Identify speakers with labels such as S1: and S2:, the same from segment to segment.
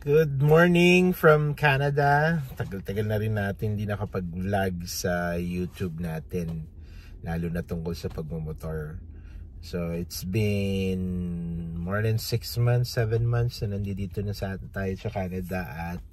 S1: Good morning from Canada. Tagal-tagal na rin natin hindi nakapag-vlog sa YouTube natin, lalo na tungkol sa pagmumotor. So it's been more than 6 months, 7 months na nandito na tayo sa Canada at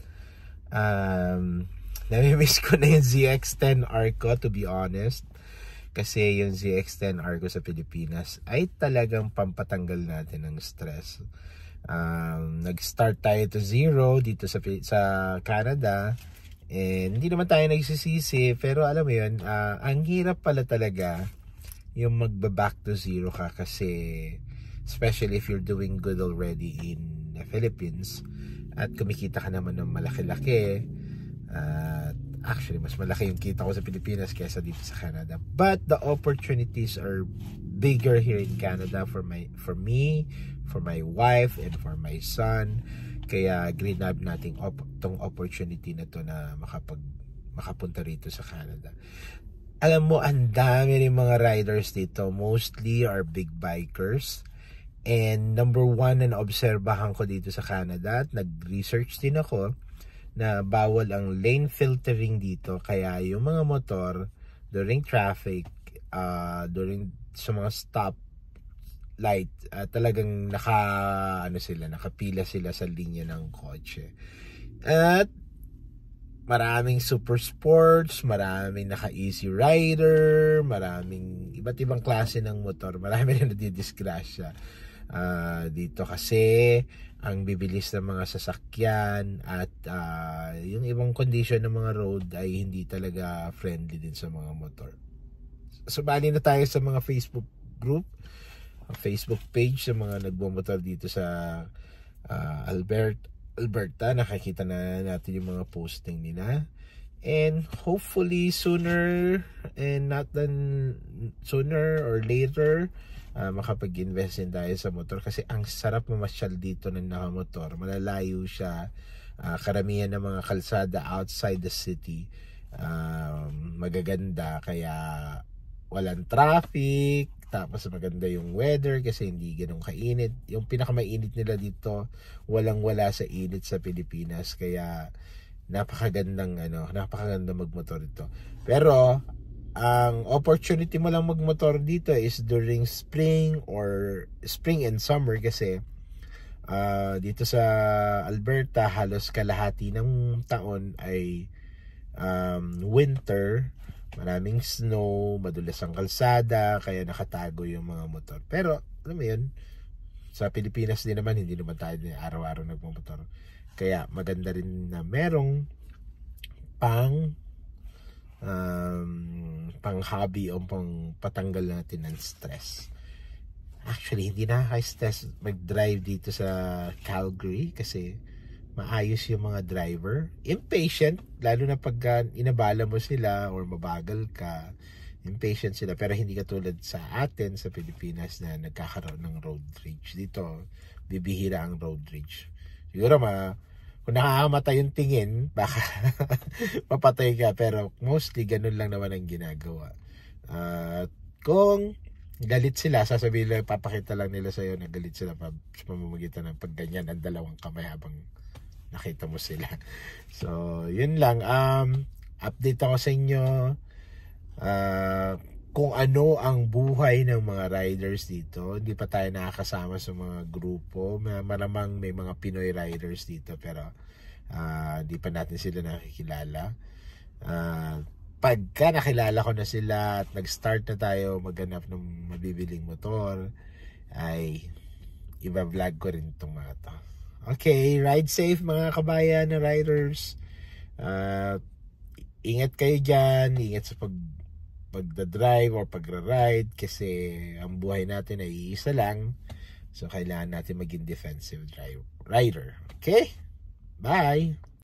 S1: nami-miss ko na yung ZX-10R ko, to be honest. Kasi yung ZX-10R ko sa Pilipinas ay talagang pampatanggal natin ng stress. Nag-start tayo to zero dito sa Canada, and hindi naman tayo nagsisisi, pero alam mo yun, ang hirap pala talaga yung magba-back to zero ka, kasi especially if you're doing good already in the Philippines at kumikita ka naman ng malaki-laki. Actually, mas malaki yung kita ko sa Pilipinas kaysa dito sa Canada, but the opportunities are bigger here in Canada for me, for my wife, and for my son. Kaya grab natin tong opportunity na to na makapunta rito sa Canada. Alam mo, ang dami rin mga riders dito, mostly are big bikers. And number one na naobserbahan ko dito sa Canada, at nag-research din ako, na bawal ang lane filtering dito. Kaya yung mga motor during traffic, during sa mga stop light, talagang nakapila sila sa linya ng kotse. At maraming super sports, maraming naka-easy rider, maraming iba't ibang klase ng motor. Marami rin nadidisgrasya dito kasi ang bibilis ng mga sasakyan, at yung ibang condition ng mga road ay hindi talaga friendly din sa mga motor. Sumali na tayo sa mga Facebook group, Facebook page sa mga nagbomotor dito sa Alberta. Nakikita na natin yung mga posting nila, and hopefully sooner or later makapag-invest din tayo sa motor, kasi ang sarap mamasyal dito ng nakamotor. Malalayo siya, karamihan ng mga kalsada outside the city magaganda, kaya walang traffic, tapos maganda yung weather kasi hindi ganun kainit. Yung pinakamainit nila dito, walang-wala sa init sa Pilipinas, kaya napakagandang magmotor ito. Pero ang opportunity mo lang magmotor dito is during spring and summer, kasi dito sa Alberta halos kalahati ng taon ay winter. Maraming snow, madulas ang kalsada, kaya nakatago yung mga motor. Pero alam mo yun, sa Pilipinas din naman, hindi naman tayo araw-araw nagmamotor, kaya maganda rin na merong pang hobby o pang patanggal natin ng stress. Actually, hindi nakaka-stress mag-drive dito sa Calgary kasi maayos yung mga driver. Impatient, lalo na pag inabala mo sila or mabagal ka, impatient sila. Pero hindi katulad sa atin sa Pilipinas na nagkakaroon ng road rage. Dito, bibihira ang road rage. Siguro kung nakakamatay yung tingin, baka mapatay ka, pero mostly ganun lang naman ang ginagawa. Kung galit sila, sasabihin lang, papakita lang nila sa'yo na galit sila sa pamamagitan ng pagganyan ang dalawang kamay habang nakita mo sila. So yun lang, update ako sa inyo kung ano ang buhay ng mga riders dito. Hindi pa tayo nakakasama sa mga grupo. Malamang may mga Pinoy riders dito, pero hindi pa natin sila nakikilala. Pagka nakilala ko na sila at nag-start na tayo maghanap ng mabibiling motor, ay iba-vlog ko rin itong mga to. Okay, ride safe mga kabayan na riders. Ingat kayo dyan, ingat sa pagdadrive or pagra-ride, kasi ang buhay natin ay iisa lang. So kailangan natin maging defensive rider. Okay? Bye!